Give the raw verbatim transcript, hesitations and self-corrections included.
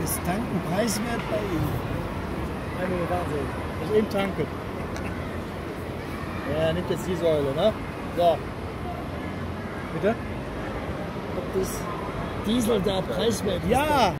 Ist Tanken preiswert bei Ihnen? Eine Wahnsinn. Also eben tanken. Ja, er nimmt jetzt die Säule, ne? So. Bitte? Ob das Diesel da preiswert ist? Ja!